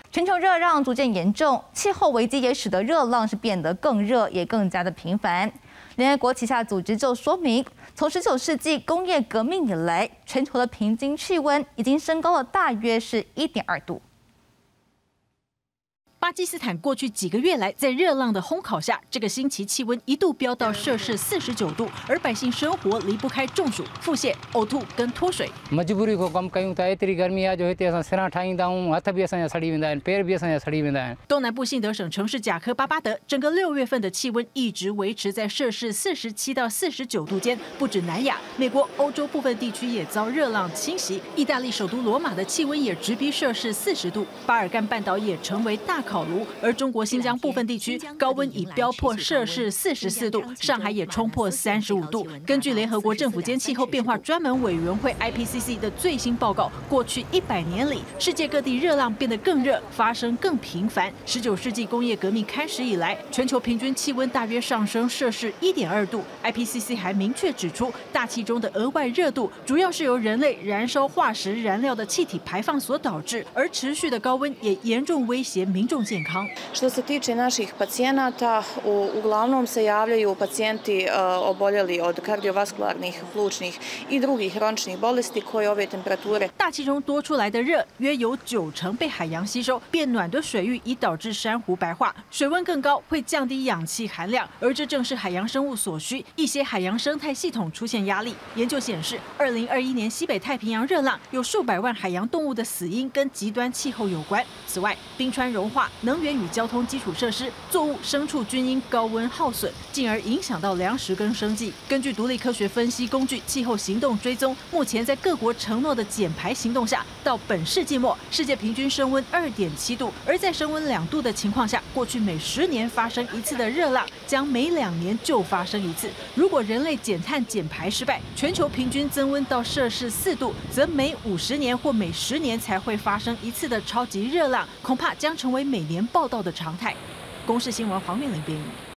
全球热浪逐渐严重，气候危机也使得热浪是变得更热，也更加的频繁。联合国旗下组织就说明，从19世纪工业革命以来，全球的平均气温已经升高了大约是1.2度。 巴基斯坦过去几个月来，在热浪的烘烤下，这个星期气温一度飙到摄氏49度，而百姓生活离不开中暑、腹泻、呕吐跟脱水。 मजबूरी को कम कयूं त एतिरी गर्मी आहे जो हिते असां सिरां ठाहींदा आहियूं हथ बि असांजा सड़ी वेंदा आहिनि पेर बि असांजा सड़ी वेंदा आहिनि。 东南部信德省城市贾科巴巴德，整个6月份的气温一直维持在摄氏47到49度间。不止南亚，美国、欧洲部分地区也遭热浪侵袭。意大利首都罗马的气温也直逼摄氏40度，巴尔干半岛也成为大烤炉。而中国新疆部分地区高温已飙破摄氏44度，上海也冲破35度。根据联合国政府间气候变化专门委员会 IPCC 的最新报告，过去100年里，世界各地热浪变得更热，发生更频繁。19世纪工业革命开始以来，全球平均气温大约上升摄氏1.2度。IPCC 还明确指出，大气中的额外热度主要是由人类燃烧化石燃料的气体排放所导致，而持续的高温也严重威胁民众健康。 Što se tiče naših pacijenata, uglavnom se javljaju pacijenti oboljeli od kardiovaskularnih, plućnih i drugih hroničnih bolesti koje ove temperature。 大气中多出来的热，约有90%被海洋吸收，变暖的水域已导致珊瑚白化，水温更高会降低氧气含量，而这正是海洋生物所需，一些海洋生态系统出现压力。研究显示，2021年西北太平洋热浪有数百万海洋动物的死因跟极端气候有关。此外，冰川融化、能源与交通基础设施、作物、牲畜均因高温耗损，进而影响到粮食跟生计。根据独立科学分析工具气候行动追踪，目前在各国承诺的减排行动下，到本世纪末，世界平均升温2.7度，而在升温2度的情况下，过去每10年发生一次的热浪，将每2年就发生一次。如果人类减碳减排失败，全球平均增温到摄氏4度，则每50年或每10年才会发生一次的超级热浪，恐怕将成为每年报道的常态。公视新闻黄韵玲编译。